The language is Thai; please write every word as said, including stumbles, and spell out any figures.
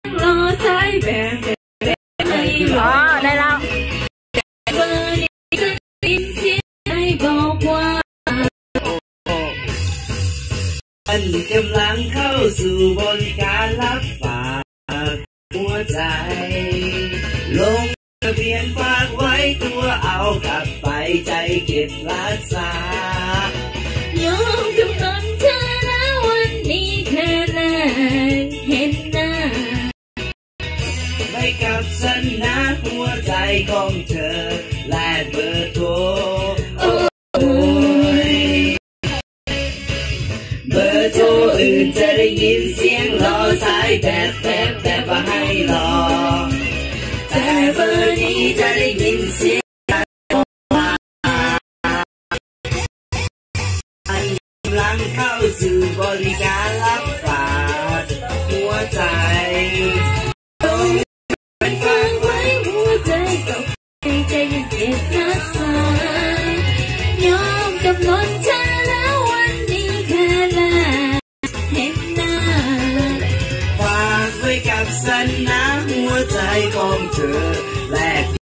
รอสายแบบไม่รอได้แล้วเบอร์นี้จะยินเสียงให้บอกว่าฉันกำลังเข้าสู่บริการรับฝากหัวใจลงทะเบียนฝากไว้ตัวเอากลับไปใจเก็บรักษายอมกำหนดเธอแล้ววันนี้แค่แรกเห็นหน้าไม่กับฉันนะหัวใจของเธอและเบอร์โทรโอ้ยเบอร์โทรอื่นจะได้ยินเสียงรอสายแบบแบบแบบว่าให้รอแต่เบอร์นี้จะได้ยินเสียงกำลังเข้าสู่บริการรับฝากหัวใจเป็นฝากไว้หัวใจก็ใจยังเก็บรักษายอมกำหนดเธอแล้ววันนี้แค่แรกเห็นหน้าฝากไว้กับฉันนะหัวใจของเธอแลก